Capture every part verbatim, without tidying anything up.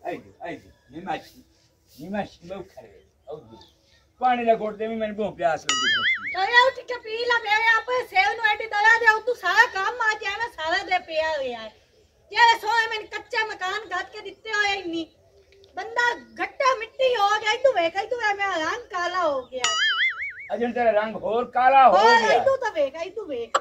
आइए आइए निमाश निमाश में खड़े और पानी ला घोट दे मैंने बहुत प्यास लगी तो ये उठ के पी ला मेरे आप सेव नु एडी दवा दे तू सारा काम आ जाए ना सारा दे पिया हुआ है ये सोए मैंने कच्चा मकान गाद के दिते हो इन्नी बंदा घट्टा मिट्टी हो गया तू वेख तू मेरा रंग काला हो गया अजन तेरा रंग और काला हो गया तू तो वेख तू वेख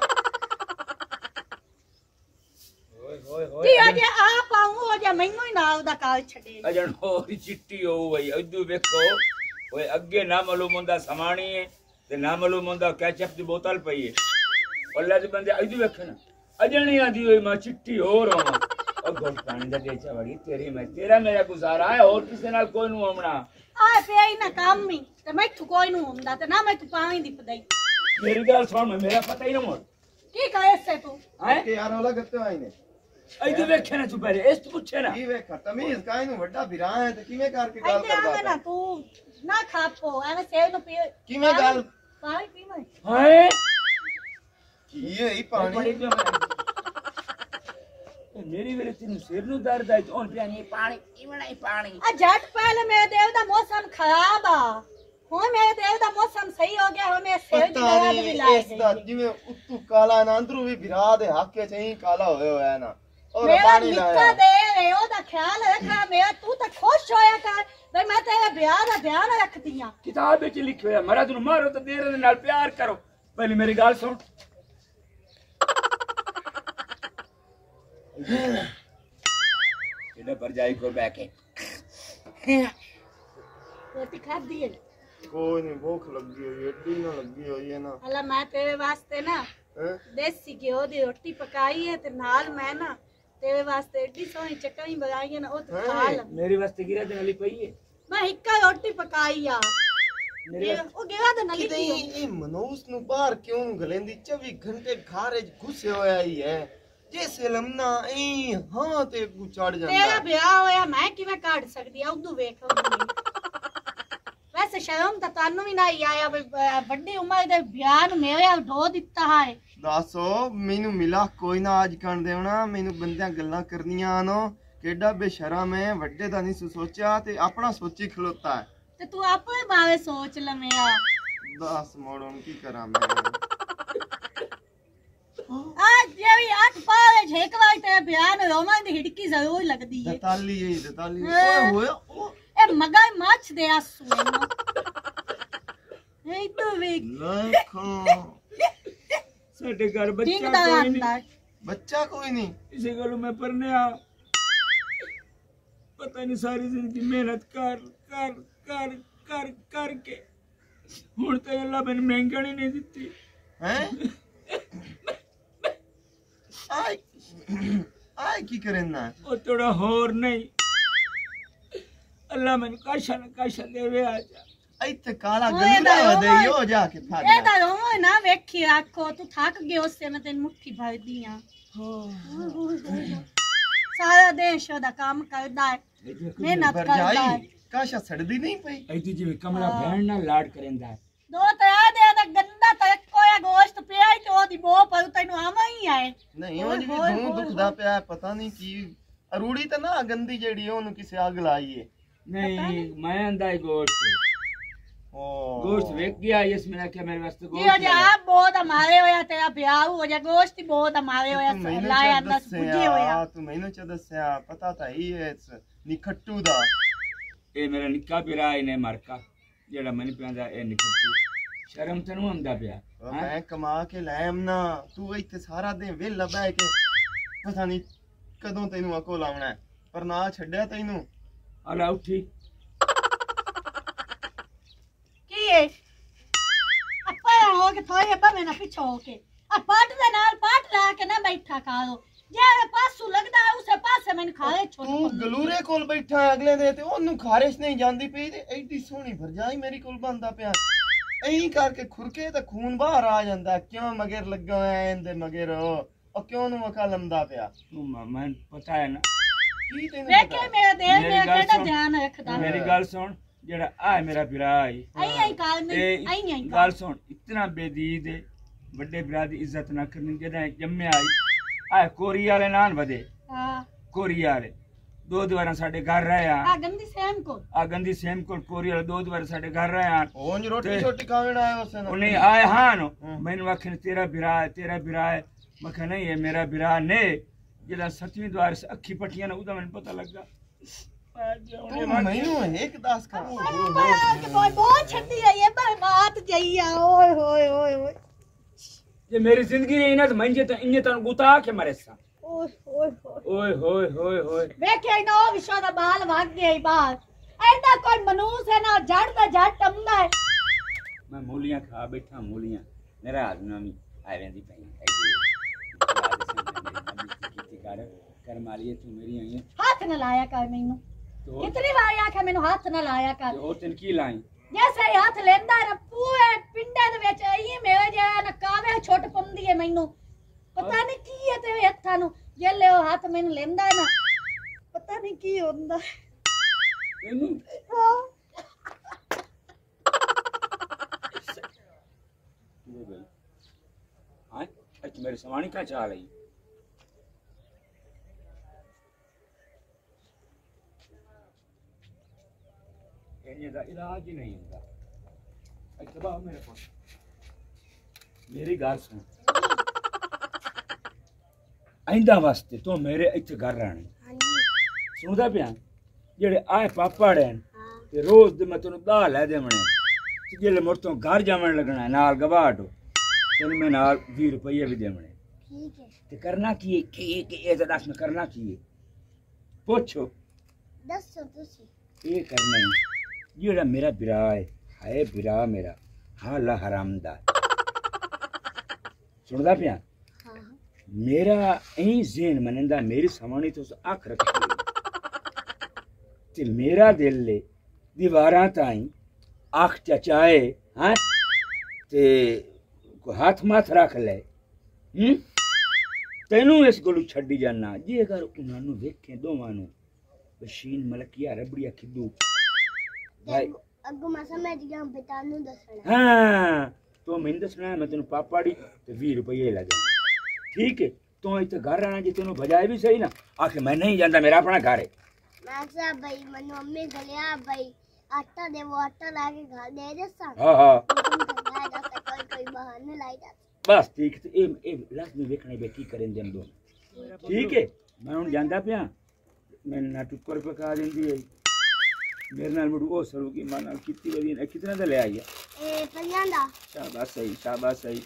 ओए ओए ओए जी अजे आप आऊं हो जा मैनू ही नाल दा काल छडे अजन होरी चिट्टी हो गई अदू देखो ओए अगे ना मालूम होंदा समाणी है ते ना मालूम होंदा केचप दी बोतल पई है अल्लाह दे बंदे अदू वेख ना अजन ही आंदी होई मां चिट्टी हो रहा और घोट पानी दा देचा वड़ी तेरी मैं तेरा मेरा गुजारा है और किसी नाल कोई नु हमना आ पे ही ना काम में ते मैं तू कोई नु हुंदा ते ना मैं तू पानी दी पदाई मेरी गल सुन मेरा पता ही ना मोड़ की कहे से तू हैं के यार ओला करते आई ने अदू वेखे ना तू पहले इस तू पूछे ना की वे तमीज काई नु वड्डा बिरा है ते किवें करके गाल ऐसे आवे ना करदा तू ना खापो एवे सेव नु पी किवें गाल पानी पी मैं हाय की है ई पानी मेरी वेले तेन सिर नु दर्द है तो पानी पानी पीवना ही पानी आ झट पहले मेरे देव दा मौसम खराब आ हो मेरे देव दा मौसम सही हो गया हो मैं सेव दी दवा भी ला इस दा जिवें उत्तू काला ना अंदरू भी बिरा दे हक च ही काला होया होया ना और मेरा पानी निक्का लाया दे रे ओदा ख्याल रखा मेरा तू तो खुश होया कर भाई मैं तेरे ब्याह दा ध्यान रखदी हां किताब विच लिखियो है मर्द नु मारो तो देर दे नाल प्यार करो पहले मेरी गल सुन इधर पर जाई को बैके रोटी खा दी है कोई नहीं भूख लगी हुई एडी ना लगी हुई है ना अल्लाह मैं तेरे वास्ते ना हैं देसी घिओ दी रोटी पकाई है ते नाल मैं ना तेरे वास्ते एडी सोहनी चटनी बनाई है ना ओ तू खा ले मेरे वास्ते गिरा दे वाली पई है मैं हिक्का रोटी पकाई आ मेरे ओ गिरा दे नली किते ये मनोस नु बाहर क्यों गलेंदी चौबीस घंटे घारे घुसे होया ही है जैसे लमना ए हां ते को चढ़ तेरा जांदा ब्याह होया मैं किवें काट सकदी आ उदू वेख वैसे शर्म तो तानू भी नहीं आया बड़ी उम्र दे ब्याह नु मेरे ढो दिता है दसो मेनू मिला कोई ना आज कण देवना मेनू बंदियां गल्लां करनियां नो केडा बेशरम है वड्डे दा नहीं सोचा ते अपना सोची खलोता है ते तू अपने बारे सोच ले मेरा दस मोड़न की करा मैं आज ये भी आठ पावे झेक वाई ते ब्याह नु रोमान दी हिड़की जरूर लगदी है दताली है दताली ओए होए ओ ए मगाई माछ दे आसू ए तो वे लखो साडे घर ठीक बच्चा दा कोई नहीं अंदर बच्चा कोई नहीं इसे गलो मैं पढ़ने आ पता नहीं सारी जिंदगी मेहनत कर कर कर कर कर के हुन ते अल्लाह मैंने महंगाई नहीं दिती हैं आय आय की करना ओ थोड़ा होर नहीं अल्लाह मैंने काशा न काशा देवे आजा इत्ते काला ओए गंदा दा वदे ओए। यो जाके फा ए दा रोमो ना वेखी आखो तू थक गयो उससे मैं तेन मुट्ठी भर दी हां सारा दिन शोदा काम करदा है मेहनत पर करदा जाई है काशा सड़दी नहीं पई ऐती जिवे कमला बहन ना लाड करेंदा है दो तया दे दा गंदा तक कोया गोश्त पिया ही तो दी बो पर तैनू आमा ही आए नहीं ओ जी धूं दुखदा पिया पता नहीं की अरूड़ी तो ना गंदी जेड़ी ओनु किसे आग लाई है नहीं मैं अंदा है गोश्त ओ गोश्त वेख गया इसमें क्या मेरे वास्ते जी हो गोश्त जा आप बहुत हमारे होया तेरा ब्याह हो जा गोश्त ही बहुत हमारे होया तू मैनू लाया च दस बुझे होया दस्सिया तू मैनू च दस्सिया पता था ही है इस निखट्टू दा ए मेरा निक्का पिरा इने मरका जेड़ा मैंने पियांदा ए निकटू शर्म तनु आंदा पिया और मैं कमा के लायम ना तू इत्थे सारा दिन वेला बैठ के पता नहीं कदों तैनू अकोल आउणा है पर ना छड्या तैनू अला उठी की है अपा हो के थोड़े अपा में ना पीछे हो के आ पाट दे नाल पाट ला के ना बैठा खाओ जे पासू लगदा है उसे पासे मैंने खाए छोड़ तू गलूरे कोल बैठा है अगले दे ते ओनू खारिश नहीं जांदी पई ते एडी सोहनी भरजाई मेरी कोल बंदा पिया एही करके खुरके ते खून बाहर आ जांदा क्यों मगर लगा होया इंदे मगर ओ क्यों नु वखा लंदा पिया तू मैं पता है ना की तैनू देखे पता मेरा देव मेरी मेरा गल केड़ा सुन। ध्यान रखदा मेरी गल सुन जेड़ा आ मेरा पिरा आई आई आई काल में ए आई आई गल सुन इतना बेदीद है बड़े बिरा दी इज्जत ना करनी जेदा जम्मे आई आ कोरी वाले नान बदे हां कोरी वाले दो दवारा साडे घर रहे आ आ गंदी सेम को आ गंदी सेम कोल कोरी वाला दो दवारा साडे घर रहे आ ਉਂਝ ਰੋਟੀ ਛੋਟੀ ਖਾਣ ਆਇਆ ਉਸੇ ਨਾਲ उन्हें आए हां मैंने आखिर तेरा बिरा है तेरा बिरा है मैं कहा नहीं ये मेरा बिरा ने जेड़ा सतवीं द्वार से अखी पटियां ना उदा मैंने पता लगा ਤੂੰ ਮੈਨੂੰ ਇੱਕ ਦੱਸ ਕਰ के कोई बहुत छंदी है ये पर बात जइया ओए होए ओए ओए ये मेरी जिंदगी है ना तो मंजे तो इन्ने तन गुता के मरे सा ओए ओए ओए होए होए होए वेखे ना विश्व दा बाल भाग गया बाहर ऐना कोई मनूस है ना जड़ दा जड़ टमदा है मैं मूलियां खा बैठा मूलियां मेरा आदमी भी आ वेंदी पई कर कर मारिए तू मेरी आई हाथ न लाया कर मैनू तो कितनी बार आखा मैनू हाथ न लाया कर और तन की लाई जैसे ही हाथ लेंदा है ना पूरे पिंडे दे विच आई मेरे जे ना कावे छोट पंदी है मैनू पता नहीं की है तेरे हत्थां नु जेले ओ हाथ मैनू लेंदा है ना पता नहीं की होंदा एनू हां ले गई हां अच्छा मेरे समानी का चाल है ये दा इलाज ही नहीं होता अच्छा बाबा मेरे को मेरी गाल सुन आइंदा वास्ते तो मेरे इत्थे घर रहने सुनदा पिया जेड़े आए पापड़ हैं ते रोज दे मैं तैनूं दाल है देवणे ते जेले मुड़ तो घर जावण लगना नाल गवाट तैनूं मैं नाल बीस रुपये भी देवणे ठीक है ते करना की है कि कि ए दस में करना की है पूछो दसो तुसी ये करना है जेड़ा मेरा बिरा है हाय बिरा मेरा हाँ ला हरामदा सुनदा पिया हां मेरा ऐ ज़हन मनंदा मेरी समानी तो आख रखी ते मेरा दिल ले दीवारां ताई आख चचाए हां ते को हाथ माथ रख ले हम्म तेनू इस गोलू छड्डी जाना जे अगर उन्हां नु वेखे दोवां नु बशीन मलकिया रबड़िया खिदू भाई अगो मा समझ गया बेटानू दसना हां तो मैंने दसना मैं तेन पापाड़ी ते बीस रुपये लगे ठीक है तो इतने घर आना जी तेन बजाए भी सही ना आखिर मैं नहीं जानता मेरा अपना घर है मैं सा भाई मनु मम्मी गलिया भाई आटा दे वो आटा लाके घर दे देसा हां हां कोई कोई बहाने लाई जा बस ठीक है ए ए लाजमी देखने बे की करें देन दो ठीक है मैं हुन जानदा पिया मैं ना टुकर पे का देंदी है मेरे नाल मुड़ ओ सरू की मां नाल कितनी बड़ी है कितना दा ले आई है ए पंजांदा शाबाश सही शाबाश सही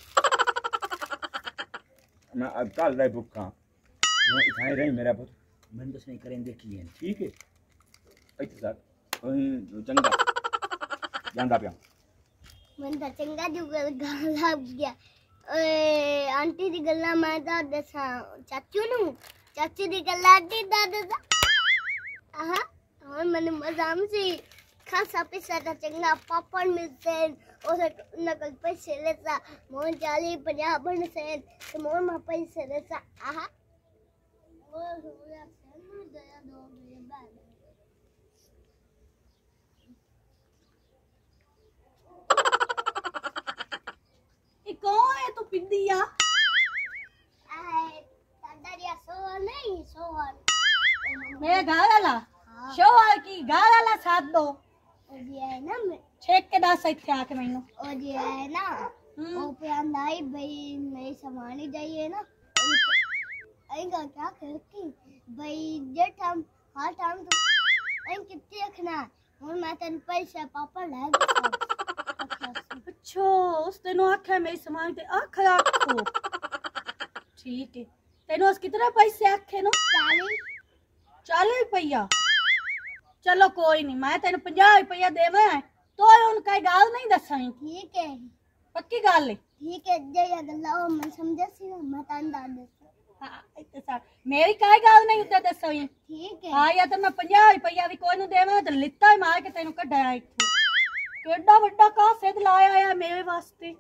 मैं अब कल दा भूखा मैं इथाई रही मेरा पुत मन दस नहीं करें देखी है ठीक है इत्ते साथ ओए चंगा जानदा पिया मन ता चंगा जो गाल लग गया ओए आंटी दी गल्ला मैं ता दसा चाचू नु चाचू दी गल्ला आंटी दा दसा आहा और मन मजाम से खासा पैसा ता चंगा पापड़ मिलते और नकल पैसे लेता मोन चाली पंजाह बन से तो मोन मा पैसे लेता आहा वो हो गया सेनु दया दो मेरे बाद ये कौन है तू पिंदिया आए दादारिया सोहर नहीं सोहर मेरे घर वाला शोहर की घर वाला साथ दो और ये है ना मैं छेक के दस इत्थे आके मैनू और ये है ना वो पे अंदाई भाई मेरी सामानी जाइए ना आएगा क्या करती भाई जेठ हम हर टाइम तो आई कितने रखना और मैं तन पैसे पापा ले गया अच्छा उस तेनो आखे मेरी सामान ते आख रखो ठीक है तेनो उस कितने पैसे आखे नो चालीस चालीस रुपया चलो कोई नहीं मैं तेन पचास रुपया देवे तो उनका गाल नहीं दसाई ठीक है पक्की गाल है ठीक है जे या गल्ला ओ मैं समझे सी मैं तन दा दे हां इते सा मेरी काई गाल नहीं उते दसाई ठीक है हां या तो मैं पचास रुपया भी कोई नु देवे तो लित्ता ही मार के तेनु कढाया इथों केडा बड़ा कासे लाया है मेरे वास्ते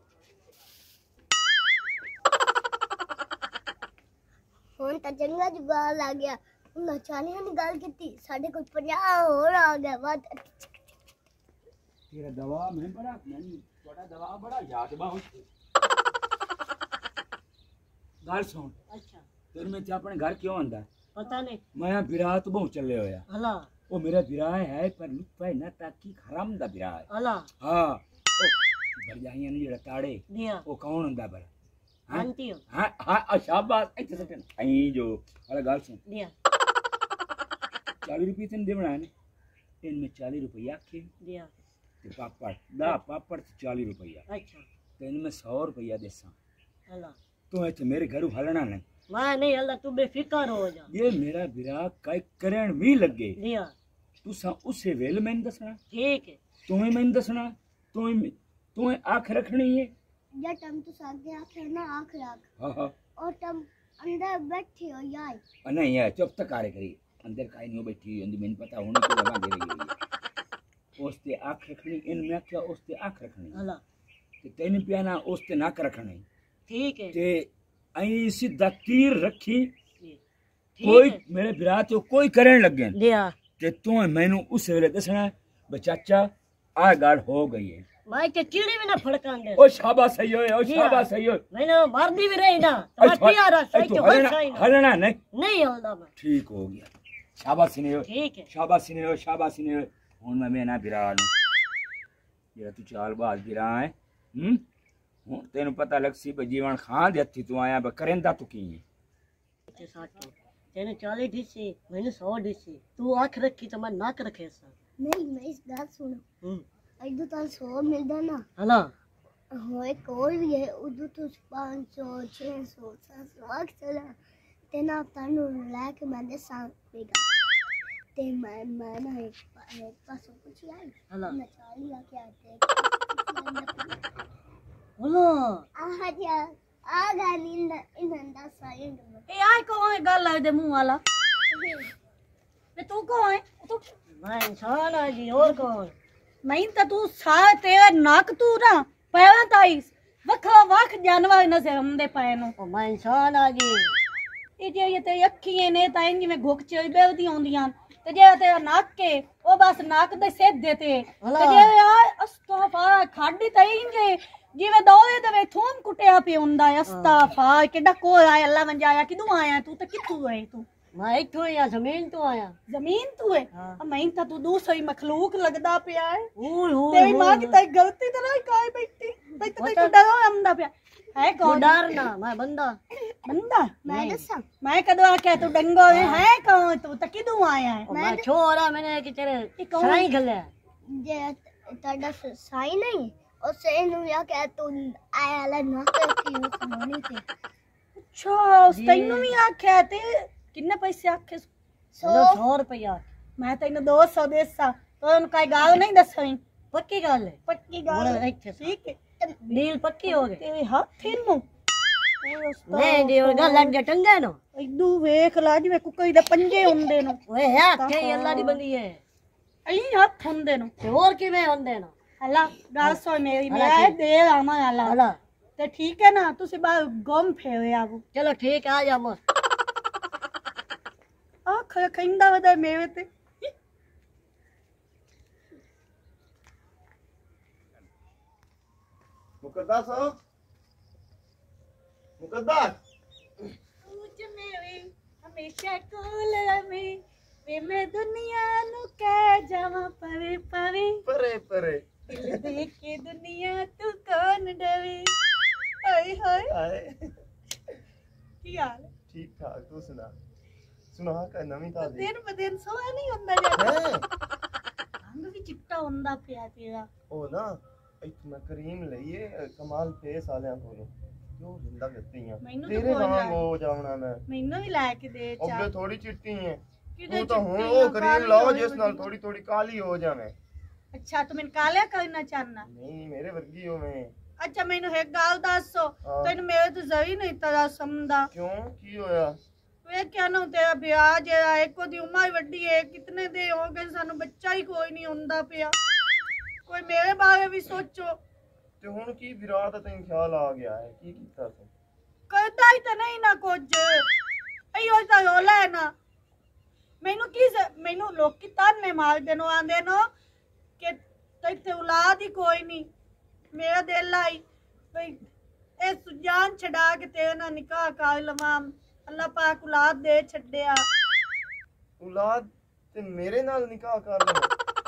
हुन ता चंगा जुगाल आ गया उन्हें चालियां ने गल की साढ़े को पचास और आ गया बात तेरा दवा मैं बड़ा मैं थोड़ा दवा बड़ा याद बा गल सुन अच्छा तेरे में ते अपने घर क्यों आंदा पता नहीं मैं बिरा तो बहुत चले होया अला वो मेरा बिरा है पर लुत्फा है ना ताकि हराम दा बिरा है अला हाँ ओ बरजाइयां ने जेड़ा ताड़े दिया वो कौन हुंदा पर हाँ आंटी हो हाँ हाँ शाबाश इत्थे सटन आई जो अरे गाल सुन दिया चालीस रुपये तेन देवना है इनमें चालीस रुपया आखे दिया ते पापड़ दा पापड़ ते चालीस रुपया अच्छा ते इनमें सौ रुपया देसा अला तू इत्थे मेरे घर हलना नहीं मैं नहीं अल्लाह तू बेफिक्र हो जा ये मेरा बिरा कई करण भी लगे दिया तुसा उसे वेल मैंने दसना ठीक है तुम्हें मैंने दसना तुम्हें तुम्हें आँख रखनी है या टम तो सागे आखे ना आँख रख हाँ हाँ और टम अंदर बैठी हो यार अ, नहीं यार चुप तक कार्य करी अंदर काई नहीं बैठी हुई अंदर मैंने पता होने को लगा दे रही है उसते आँख रखनी इन में क्या उसते आँख रखनी अला ते तेन पियाना उसते नाक रखनी ठीक है ते आई सीधा तीर रखी ठीक कोई है मेरे बिरा तो कोई करण लगे दिया ते तू मैनू उस वेले दसना बे चाचा आ गाल हो गई है मैं के कीड़ी भी ना फड़कान दे ओ शाबाश सही है ओ शाबाश सही है मैंने मार दी भी रही ना तुम्हारी आ रहा सही के हो सही ना हलना नहीं नहीं हल्दा मैं ठीक हो गया शाबाश ने ठीक है शाबाश ने शाबाश ने हुन मैं मैं ना बिरा लूं ये तू चाल बाज बिरा है हम हुन तेन पता लग सी बे जीवन खान दे हथी तू आया बे करेंदा तू की ते साथ तेने चालीस डिशी मैंने सौ डिशी तू आंख रखी तो मैं नाक रखे सा नहीं मैं इस बात सुनो हम्म अदू तो सौ मिलदा ना हला हो एक और भी है उदू तो पाँच सौ छह सौ सात सौ आठ चला तेना तानू लाके मैं दे सांपेगा ते मैं मैं ना एक एक पास कुछ आई हला मैं चाली लाके आते हला आ जा आ गानी इन इंदा साइंड में ए आए कौन है गल दे मुंह वाला बे तू कौन है तू मैं इंसान आ जी और कौन नहीं तो तू सा तेरा नाक तू ना पैरा ताई वखा वख जानवर नजर आंदे पए नु ओ मैं इंसान आ जी ये जे ये ते अखियां ने ता इंज में घुक च बेवदी आंदियां ते जे तेरा नाक के ओ बस नाक दे सिद्धे ते ते जे यार अस्तगफार खाडी ता इंजे जिवें दोए दे थूम कुटिया पे हुंदा है अस्तगफार केडा कोल आया अल्लाह मंजाया किदू आया तू ते कित्थू है तू मैं इथों या जमीन तो आया जमीन तू है हाँ। मैं ता तू दूसरी मखलूक लगदा पिया है ओए होए तेरी मां की ताई गलती तो नहीं काय बैठी भाई तो तू डरो आंदा पिया है वो कौन डरना मैं बंदा बंदा मैं दसा मैं कदों आख्या तू डंगो है है कौन तू तो किदू आया है मैं छोरा मैंने कि तेरे ये कौन? साई गले जे ताड़ा साई नहीं और से नु या के तू आया ला ना के सुननी थी अच्छा उस तैनू भी आख्या ते किन्ने पैसे आखे चलो सौ रुपया मैं तैनू दो सौ देसा तो उन काई गाल नहीं दसई पक्की गल है पक्की गाल बोले इत्थे ठीक है डील पक्की हो गई तेरे हाथ नु नहीं दी और गल लग टंगे नो इदू वेख ला जिवे कुकई दे पंजे हुंदे नु ओए है के अल्लाह दी बंदी है अई हाथ हुंदे नु ते और किवें होंदे ना अल्लाह गल सो मेरी अल्लाह मैं ठीक। दे आमा अल्लाह हला ते ठीक है ना तुसी बाहर गम फेरे आगो चलो ठीक है आ जा मो आख खंडा वदा मेरे ते मुकद्दस मुकद्दस तुझ मेरे हमेशा कोल रवे वे मैं दुनिया नु कह जावा पवे पवे परे परे दिल देख के दुनिया तू कौन डरे हाय हाय आए की हाल ठीक ठाक तू सुना सुना का नवी ताजी दिन ब दिन सोया नहीं ਹੁੰਦਾ ਜਿਆਦਾ है ਰੰਗ ਵੀ ਚਿੱਟਾ ਹੁੰਦਾ ਪਿਆ ਤੇਰਾ ओ ना एक मैं करीम लईए कमाल फेस वालियां कोलों जो जिंदा करती हैं ਮੈਨੂੰ ਤਾਂ तेरे ਕੋਈ वांग ਨਾ हो जावना मैं ਮੈਨੂੰ ਵੀ ਲੈ ਕੇ ਦੇ ओबे ਚਾਹ थोड़ी चिट्टी है ਕਿਹਦੇ तू तो हुन ਚਿੱਟੀ ओ ਆ, करीम ਕਾਲੀ लाओ ਹੋਈ जिस नाल ਹੋਈ। थोड़ी थोड़ी काली हो जावे ਅੱਛਾ ਤੂੰ ਮੈਨੂੰ ਕਾਲਿਆ ਕਰਨਾ ਚਾਹਨਾ नहीं मेरे वर्गी हो मैं ਅੱਛਾ ਮੈਨੂੰ ਇੱਕ ਗੱਲ ਦੱਸੋ ਹਾਂ। ਤੈਨੂੰ ਮੇਰੇ ਤੋਂ ਜ਼ਰੀ ਨਹੀਂ ਤਰਾ ਸਮਝਦਾ क्यों की होया ਵੇ ਕਿਆ ਨਾ ਤੇਰਾ ਵਿਆਹ ਜਿਹੜਾ ਇੱਕੋ ਦੀ ਉਮਰ ਵੱਡੀ ਹੈ ਕਿਤਨੇ ਦੇ ਹੋ ਗਏ ਸਾਨੂੰ ਬੱਚਾ ਹੀ ਕੋਈ ਨਹੀਂ ਹੁੰਦਾ ਪਿਆ ਕੋਈ ਮੇਰੇ ਬਾਰੇ ਵੀ ਸੋਚੋ ते हुन की विराट तैन ख्याल आ गया है की कीता तू ਕਰਦਾ ਹੀ ਤਾਂ ਨਹੀਂ ਨਾ ਕੁਝ ਅਈਓ ਤਾਂ ਰੋਲਾ ਹੈ ਨਾ ਮੈਨੂੰ ਕੀ ਜ਼- ਮੈਨੂੰ ਲੋਕੀ ਤਾਨੇ ਮਾਰਦੇ ਨੂੰ ਆਂਦੇ ਨੂੰ ਕਿ ਤੈਥੇ ਔਲਾਦ ਹੀ ਕੋਈ ਨਹੀਂ ਮੇਰਾ ਦਿਲ ਆਈ ਬਈ ਇਹ ਸੁਜਾਨ ਛਡਾ ਕੇ ਤੇਰੇ ਨਾਲ ਨਿਕਾਹ ਕਰ ਲਵਾਂ ਅੱਲਾਹ ਪਾਕ ਔਲਾਦ ਦੇ ਛੱਡਿਆ औलाद ते मेरे नाल निकाह कर लो।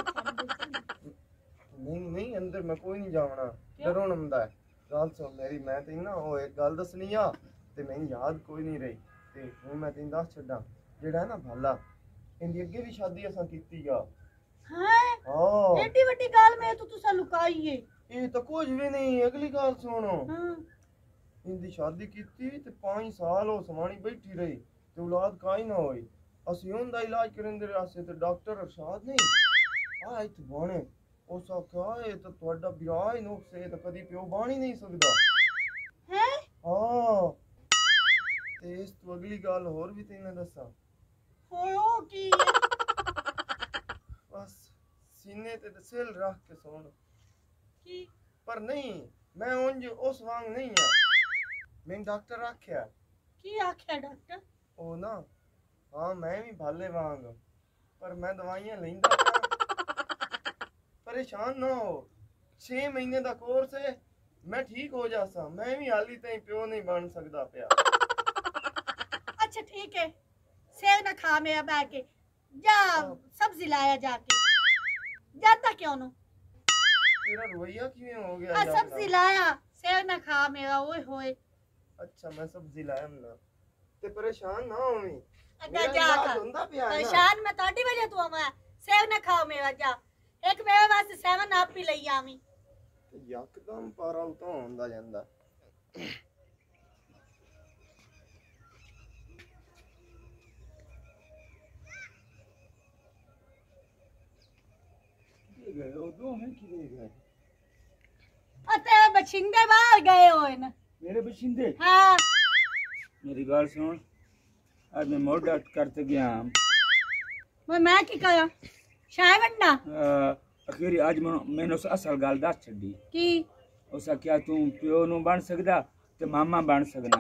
नहीं नहीं अंदर मैं कोई नहीं जावना, डरो ना हुंदा है। गल सुन मेरी, मैं तेन ना ओ एक गल दसनी आ ते मैनूं याद कोई नहीं रही ते हुण मैं तेन दस छड्डां। जेड़ा है ना भाला, इंदी अगे भी शादी असां कीती आ। हां हां एडी वड्डी गल मैं तो तुसा लुकाई है। ये तो कुछ भी नहीं। अगली गल सुनो, हां इंदी शादी कीती ते पांच साल हो समानी बैठी रही ते औलाद काई ना होई। ਅਸੀਂ ਉਹਦਾ ਇਲਾਜ ਕਰਨ ਦੇ ਰਾਸਤੇ ਤੇ ਡਾਕਟਰ ਅਰਸ਼ਾਦ ਨਹੀਂ ਆ ਇੱਥੇ ਬਾਣੇ ਉਸ ਆਖਿਆ ਇਹ ਤਾਂ ਤੁਹਾਡਾ ਵਿਆਹ ਹੀ ਨੁਕਸ ਹੈ ਤਾਂ ਕਦੀ ਪਿਓ ਬਣ ਹੀ ਨਹੀਂ ਸਕਦਾ ਹੈ। ਹਾਂ ਤੇ ਇਸ ਤੋਂ ਅਗਲੀ ਗੱਲ ਹੋਰ ਵੀ ਤੈਨੂੰ ਦੱਸਾਂ। ਹੋਏ ਉਹ ਕੀ ਹੈ? ਬਸ ਸੀਨੇ ਤੇ ਸਿਲ ਰੱਖ ਕੇ ਸੌਣ। ਕੀ? ਪਰ ਨਹੀਂ ਮੈਂ ਉਂਝ ਉਸ ਵਾਂਗ ਨਹੀਂ ਆ। ਮੈਨੂੰ ਡਾਕਟਰ ਆਖਿਆ। ਕੀ ਆਖਿਆ ਡਾਕਟਰ? ਉਹ ਨਾ हाँ मैं भी भाले वांग, पर मैं दवाइयां लेंदा पिया। परेशान ना हो, छे महीने दा कोर्स है, मैं ठीक हो जासा। मैं भी हाली ताईं प्यो नहीं बन सकदा पिया। अच्छा ठीक है, सेव ना खा मेरा बैठ के जा, सब्जी लाया जाके। जाता क्यों नो? तेरा रवैया क्यों हो गया? आ सब्जी लाया, सेव ना खा मेरा। ओए होए अच्छा मैं सब्जी लाया ना ते परेशान ना होवी। अगा जा परेशान मैं ताड़ी वजह तू मैं सेव ना खाओ मेरा। जा एक मेरे वास्ते सेवन आप भी लई आवी। यकदम पारा उतो होंदा ਜਾਂਦਾ। गए वो दो में किधर गए? अते बछिंदे बाहर गए होए ना। मेरे बछिंदे? हां मेरी बात सुन, आज मैं मोड़ा करते गया मैं मैं की करा शाय वंडा अखीरी आज मैंने उस असल गल दस छड़ी की उस क्या तू प्यो नु बन सकदा ते मामा बन सकना।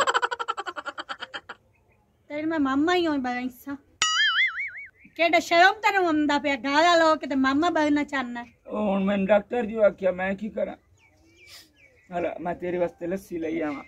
तेरे मैं मामा ही होई बइसा केड़ा शर्म तेरे आंदा पे गाला लो के ते मामा बनना चाहना। ओ हुन मैं डॉक्टर जो आख्या मैं की करा। हला मैं तेरे वास्ते लस्सी लई आवा।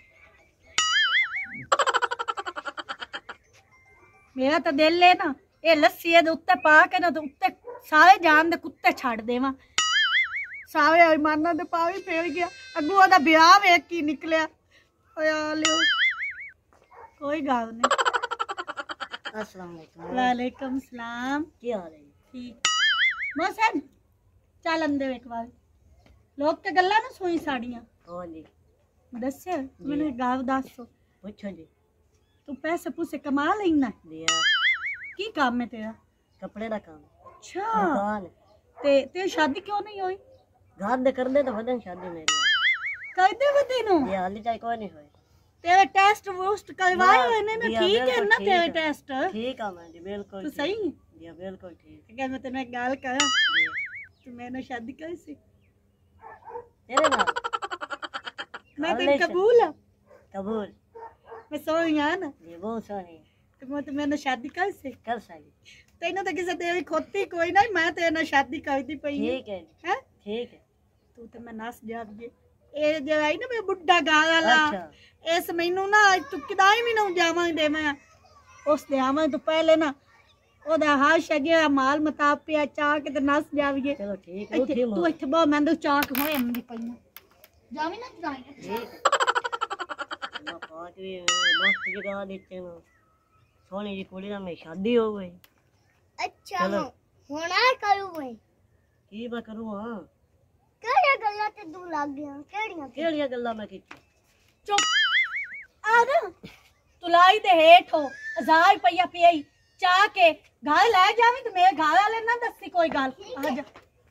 मेरा तो दिल है ना ये लस्सी दे उत्ते पा के ना तो उत्ते सारे जान दे कुत्ते छड़ देवा। सारे अरमाना दे पावी फेर गया। अगू ओदा ब्याह वेख की निकलिया। ओए लियो कोई गल नहीं। अस्सलाम वालेकुम। वालेकुम सलाम। की हाल है? ठीक मोहसन चल अंदर एक बार। लोग ते गल्ला ना सोई साड़ियां। हां जी दस्से मैंने गाव दस पूछो जी। तू पैसे पूसे कमा लेना? दिया की काम है तेरा? कपड़े का काम। अच्छा दुकान ते तेरी शादी क्यों नहीं हुई? घर दे कर दे तो वदन शादी मेरी कर दे बदी नु। ये हाली चाहे कोई नहीं होए। तेरे टेस्ट वोस्ट करवाए हुए ने ना? दिया, ठीक है बिल्कुल ना ठीक तेरे है। टेस्ट? ठीक है मैं जी बिल्कुल तू ठीक। सही है? दिया बिल्कुल ठीक। अगर मैं तेरे गाल करा जी। तो मैंने शादी कैसे? तेरे नाल मैं कर तेरे ले कबूल है? कबूल। मैं सोई हां ना ये बहुत सोनी तो मैं तो मैंने शादी कैसे? कर सकी। तेनों तो किसी तेरी खोती कोई नहीं। मैं तेरे नाल शादी करदी पई ठीक है जी, हैं। ठीक है। तू तो मैं नस जाविए ए जे आई ना मैं बुड्ढा गाला ला अच्छा इस मैनू ना तू किदाई भी ना जावां दे मैं उस दे आवां तो पहले ना ओदा हाल शगे माल मताब पे चा के ते नस जाविए। चलो ठीक है। ਇੱਥੇ उठी ਤੂੰ ਇੱਥੇ ਬਾ ਮੈਂ ਤਾਂ ਚਾਕ ਹੋਏ ਅੰਦੀ ਪਈਆਂ ਜਾਵੀਂ ਨਾ ਜਾਈ। ठीक है। अल्लाह पाक भी मस्त जगह देते ना। सोनी जी कुड़ी ना मेरी शादी हो गई। अच्छा चलो। होना करूं मैं की मैं करूँ? हाँ केड़ियां गल्लां ते तू लग गया? केड़ियां केड़ियां गल्लां मैं कीती? चुप आ ना तुलाई दे हेठ हो हजार रुपया पियाई चा के घर ले जावी तो मेरे घर वाले ना दसी कोई गल। आ जा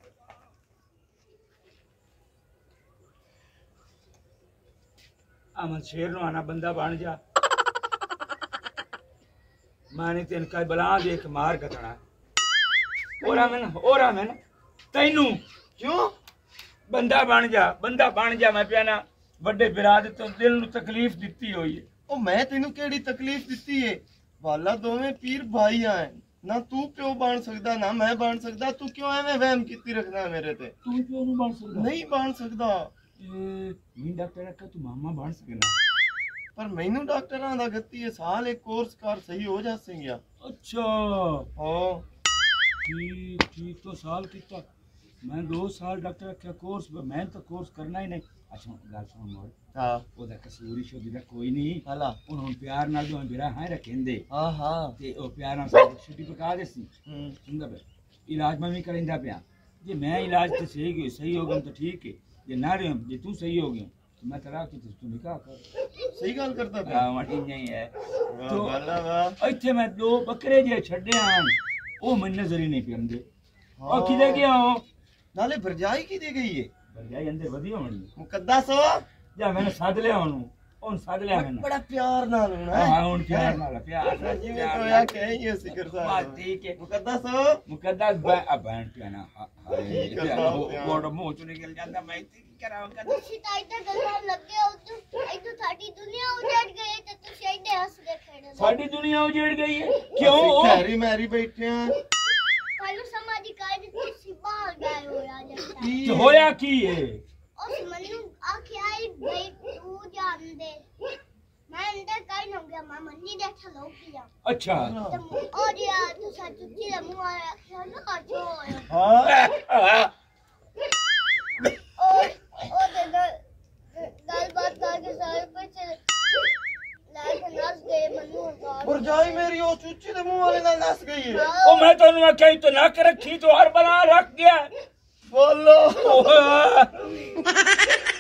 अमन शेर नु आना बंदा बन जा। माने तेन का बला देख मार कटना। ओरा मैं ओरा मैं तैनू क्यों बंदा बन जा बंदा बन जा। मैं प्याना ਵੱਡੇ ਬਿਰਾਦ ਤੋਂ ਦਿਲ ਨੂੰ ਤਕਲੀਫ ਦਿੱਤੀ ਹੋਈ ਹੈ। ਉਹ ਮੈਂ ਤੈਨੂੰ ਕਿਹੜੀ ਤਕਲੀਫ ਦਿੱਤੀ ਏ? ਵਾਲਾ ਦੋਵੇਂ ਪੀਰ ਭਾਈ ਆ ਨਾ। ਤੂੰ ਪਿਓ ਬਣ ਸਕਦਾ ਨਾ ਮੈਂ ਬਣ ਸਕਦਾ। ਤੂੰ ਕਿਉਂ ਐਵੇਂ ਵਹਿਮ ਕੀਤੀ ਰੱਖਦਾ ਮੇਰੇ ਤੇ? ਤੂੰ ਕਿਉਂ ਨਹੀਂ ਬਣ ਸਕਦਾ? ਨਹੀਂ ਬਣ ਸਕਦਾ। ਮੈਂ ਡਾਕਟਰ ਆਖਿਆ ਤੂੰ ਮਾਮਾ ਬਣ ਸਕਣਾ। ਪਰ ਮੈਨੂੰ ਡਾਕਟਰਾਂ ਦਾ ਗੱਤੀ ਇਹ ਸਾਲ ਇੱਕ ਕੋਰਸ ਕਰ ਸਹੀ ਹੋ ਜਾਸੇਗਾ। अच्छा हाँ ठीक ठीक तो साल कितना मैं दो साल डॉक्टर रखा कोर्स मैं तो कोर्स करना ही नहीं अच्छा गल सुन मोर हाँ ਉਹਦਾ ਕਸੂਰੀ ਸ਼ੋਦੀ ਦਾ ਕੋਈ ਨਹੀਂ ਹਲਾ ਹੁਣ ਹੁਣ ਪਿਆਰ ਨਾਲ ਜੋ ਮੇਰਾ ਹਾਂ ਰੱਖਿੰਦੇ ਹਾਂ ਹਾਂ ਤੇ ਉਹ ਪਿਆਰ ਨਾਲ ਸਾਡੀ ਛੁੱਟੀ ਪਕਾ ਦੇ ਸੀ ਹੂੰ ਸੁਣਦਾ ਬੇ ਇਲਾਜ ਮੈਂ ਵੀ ਕਰਿੰਦਾ ਪਿਆ ਜੇ ਮੈਂ ਇਲਾਜ ਤੇ ਸਹੀ ਗਈ ਸਹੀ ਹੋ ਗਿਆ ਤਾਂ ਠੀਕ ਹੈ ਜੇ ਨਾ ਰਹੇ ਜੇ ਤੂੰ ਸਹੀ ਹੋ ਗਿਆ तो मैं तलाक की तू निकाह कर सही गल करता पिया हां माटी नहीं है वाह तो वाला वाह ਇੱਥੇ ਮੈਂ ਦੋ ਬੱਕਰੇ ਜੇ ਛੱਡੇ ਹਨ ਉਹ ਮੈਨੂੰ ਨਜ਼ਰ ਹੀ ਨਹੀਂ ਪਿਆਉਂਦੇ ਉਹ ਕਿਦੇ ਗਿਆ ਉਹ ਨਾਲੇ ਭਰਜਾਈ ਕੀ ਦੇ ਗਈ ਏ ਭਰਜਾਈ ਅੰਦਰ ਵਧੀਆ ਹੋਣੀ ਮੁਕੱਦਸ ਜਾਂ ਮੈਨੂੰ ਸੱਦ ਲਿਆ ਉਹਨੂੰ ਉਹਨੂੰ ਸੱਦ ਲਿਆ ਮੈਨੂੰ ਬੜਾ ਪਿਆਰ ਨਾਲ ਹੋਣਾ ਹਾਂ ਹੁਣ ਪਿਆਰ ਨਾਲ ਪਿਆਰ ਨਾਲ ਜਿਵੇਂ ਤੋਇਆ ਕਹੇ ਸਿਕਰ ਸਾਹਿਬ ਬਾਤ ਠੀਕ ਹੈ ਮੁਕੱਦਸ ਮੁਕੱਦਸ ਬੈ ਆ ਬੈਣ ਪਿਆਣਾ ਹਾਏ ਠੀਕ ਹੈ ਸਾਹਿਬ, ਉਹ ਮੋਹ ਚੋਂ ਨਿਕਲ ਜਾਂਦਾ ਮੈਂ ਕੀ ਕਰਾਂਗਾ ਤੁਸੀਂ ਤਾਂ ਇੱਧਰ ਗੱਲਾਂ ਲੱਗੇ ਹੋ ਤੂੰ ਇੱਧਰ ਸਾਡੀ ਦੁਨੀਆ ਉਜੜ ਗਈ ਤੇ ਤੁਸੀਂ ਇੱਧਰ ਹੱਸਦੇ ਖੇਡਦੇ ਸਾਡੀ ਦੁਨੀਆ ਉਜੜ ਗਈ ਹੈ ਅਸੀਂ ਕਿਉਂ ਖੈਰੀ ਮੈਰੀ ਬੈਠੇ ਆ ਕੱਲ ਸਮਾਧੀ ਕਾਇਦ ਤੁਸੀਂ ਬਾਹਰ ਗਏ ਹੋ ਰਾਜਾ ਤੇ ਹੋਇਆ ਕੀ ਹੈ ਉਸ ਮੈਨੂੰ ਆਖਿਆ ਹੀ ਬਈ ਤੂੰ ਜਾਂਦੇ ਮੈਂ ਅੰਦਰ ਕਾਇ ਨਾ ਗਿਆ ਮੈਂ ਮੰਨੀ ਦੇ ਥਲੋ ਪਿਆ ਅੱਛਾ ਤੇ ਉਹ ਯਾਰ ਤੂੰ ਸੱਚੀ ਦਾ ਮੂੰਹ ਆ ਰੱਖਿਆ ਨਾ ਜੋ ਹਾਂ ਉਹ ਉਹ ਤੇ ਗੱਲ ਬਾਤ ਕਰਕੇ ਸਾਰੇ ਪਿੱਛੇ ਲੈ ਕੇ ਨਸ ਗਏ ਮੈਨੂੰ ਭਰਜਾਈ ਮੇਰੀ ਉਹ ਚੂਚੀ ਦੇ ਮੂੰਹ ਵਾਲੇ ਨਾਲ ਨਸ ਗਈ ਏ ਉਹ ਮੈਂ ਤੁਹਾਨੂੰ ਆਖਿਆ ਸੀ ਤੂੰ ਨਾ ਰੱਖੀ ਤੂੰ ਹਰ ਬਣਾ ਰੱਖ ਗਿਆ ਬੋਲੋ ਓਏ